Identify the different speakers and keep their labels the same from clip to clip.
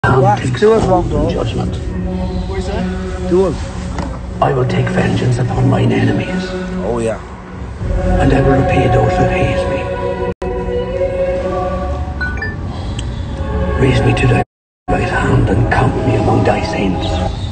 Speaker 1: Do us wrong, bro.
Speaker 2: Judgment.
Speaker 3: What is that?
Speaker 1: Do us.
Speaker 2: I will take vengeance upon mine enemies,
Speaker 1: Oh, yeah.
Speaker 2: and I will repay those that hate me. Raise me to thy right hand and count me among thy saints.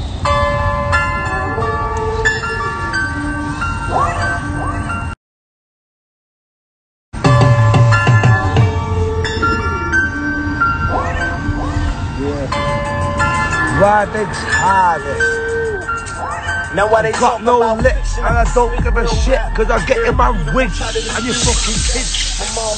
Speaker 1: Radix hardest.
Speaker 3: Now why they
Speaker 1: Got no lips and I don't give a shit cause I get in my wig and you fucking kids.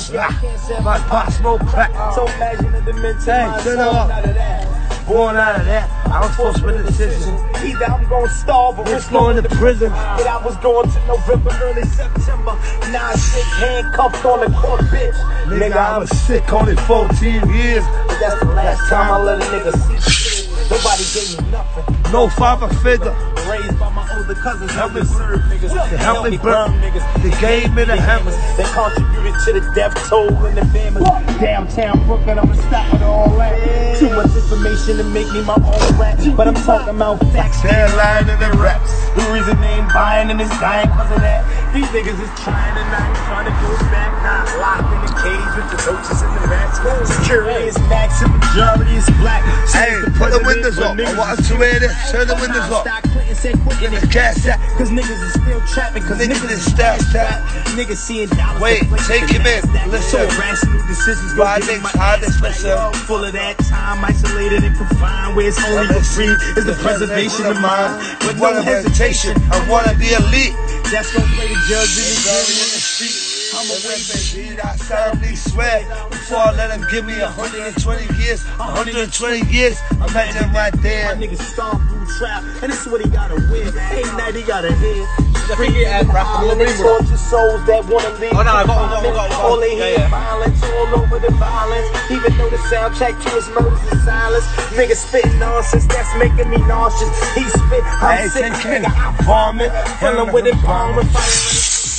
Speaker 1: My pot smoke crack.
Speaker 3: So imagine the mental
Speaker 1: Hey, turn it up. Born out of that, I was forced with a decision.
Speaker 3: Either I'm gonna starve or
Speaker 1: It's going to prison.
Speaker 3: But I was going to November, early September. Now I'm sick, handcuffed on the court, bitch.
Speaker 1: Nigga, I was sick only 14 years.
Speaker 3: But that's the last time I let a nigga see shit. Nobody gave me nothing.
Speaker 1: No father figure.
Speaker 3: Raised by my older cousins, help me serve niggas.
Speaker 1: They help me burn
Speaker 3: niggas.
Speaker 1: They gave me the hammers.
Speaker 3: They contributed to the death toll in the families. Downtown Brooklyn, I'ma stop with all that. Too much information to make me my own rap. But I'm talking about facts.
Speaker 1: They're lying in the raps.
Speaker 3: The reason they ain't buying and it's dying cause of that. These niggas is trying to not trying to go back. Not locked in a cage with the roaches and the rats. Security is max and majority is black.
Speaker 1: Hey, put the windows up. I want us to wear this. Turn the windows up. Give me cash out.
Speaker 3: Cause niggas is still trapping. Cause
Speaker 1: Niggas is still trapping.
Speaker 3: Niggas seeing dollars.
Speaker 1: Wait, take him in. Listen.
Speaker 3: Rational decisions.
Speaker 1: Radix hardest, listen.
Speaker 3: Full of that time, isolated and confined. Where it's only for free is the preservation of mind. But no hesitation.
Speaker 1: I wanna be elite.
Speaker 3: That's gonna play the judge in the jury in the street.
Speaker 1: I'm a way, baby, I solemnly swear. Before I let him give me 120 years, 120 years, I'm letting him right there.
Speaker 3: My nigga stomp through trap, and this is what he gotta wear. Ain't night he gotta hear.
Speaker 4: Bring it and rap
Speaker 3: All they torture souls that wanna leave.
Speaker 4: Oh, no, I got
Speaker 3: All they hear is violence, all over the violence. Even though the soundtrack to his murders is silence. Nigga spitting nonsense, that's making me nauseous. He spit, I'm sick, nigga, I vomit. Filling with embalming, fighting.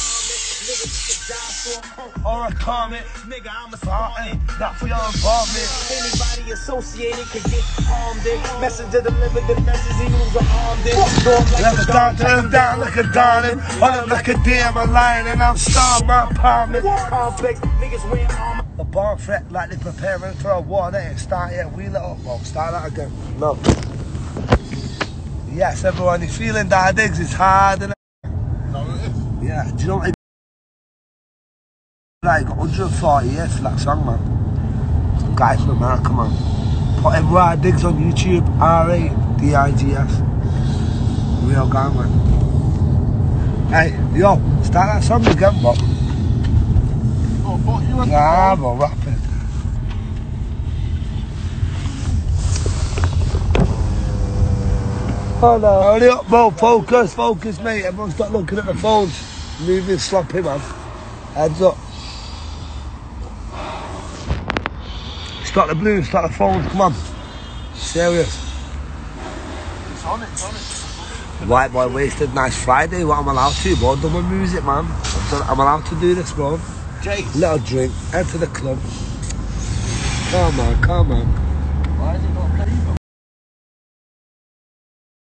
Speaker 1: Or a comment,
Speaker 3: Nigga, I'm a Spartan.
Speaker 1: not for your involvement.
Speaker 3: Anybody associated can get harmed in. Messenger delivered the message, he was armed in.
Speaker 1: Like a dawn, turn him down like a dawning. Hold up like a damn a lion, and I'm starved, my apartment.
Speaker 3: Complex, niggas wear armor.
Speaker 1: The bomb threat like they preparing for a war. They ain't start yet, wheel it up, bro. Start that again. No. Yes, everyone, you feeling that digs? It's hard, and yeah, do you know what? Like 140 years for that song, man. Some guy from America, man. Put him Radix on YouTube, R-A-D-I-G-S. Real guy, man. Hey, yo, start that song again, bro.
Speaker 4: Oh, fuck you.
Speaker 1: Nah, bro, rap it. Oh no. Hurry up, bro, focus, mate. Everyone's not looking at the phones. Moving sloppy, man. Heads up. Start the blues, start the phones, come on. Serious.
Speaker 4: It's on it.
Speaker 1: White boy wasted, nice Friday. What I'm allowed to, bro. Done my music, man. I'm allowed to do this, bro.
Speaker 4: Jay.
Speaker 1: Little drink, enter the club. Come on.
Speaker 4: Why is it not playing?